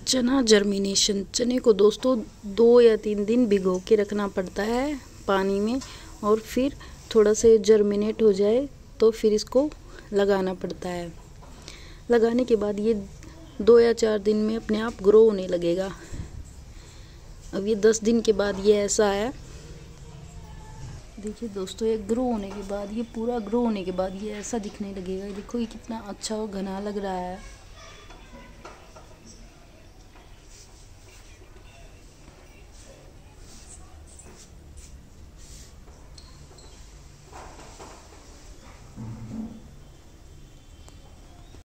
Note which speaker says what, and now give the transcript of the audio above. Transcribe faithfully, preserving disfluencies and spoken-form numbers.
Speaker 1: चना जर्मिनेशन। चने को दोस्तों दो या तीन दिन भिगो के रखना पड़ता है पानी में, और फिर थोड़ा सा जर्मिनेट हो जाए तो फिर इसको लगाना पड़ता है। लगाने के बाद ये दो या चार दिन में अपने आप ग्रो होने लगेगा। अब ये दस दिन के बाद ये ऐसा है। देखिए दोस्तों, ये ग्रो होने के बाद, ये पूरा ग्रो होने के बाद ये ऐसा दिखने लगेगा। देखो ये कितना अच्छा और घना लग रहा है।